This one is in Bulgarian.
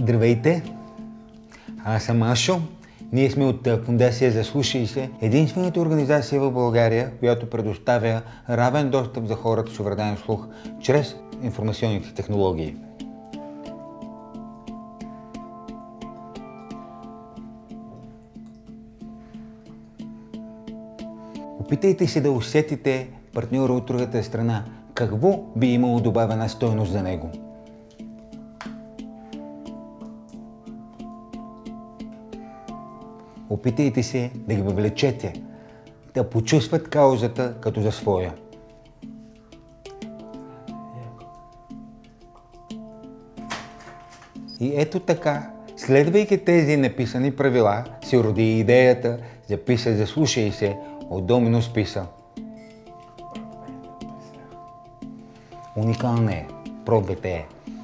Здравейте! Аз съм Ашо. Ние сме от Фондация Заслушай се, единствената организация в България, която предоставя равен достъп за хората с увреден слух чрез информационните технологии. Опитайте се да усетите партньора от другата страна. Какво би имало добавена стойност за него? Опитайте се да ги въвлечете, да почувстват каузата като за своя. И ето така, следвайки тези написани правила, се роди идеята за писа Заслушай се от Доминус Писа. Уникална е, пробвайте е.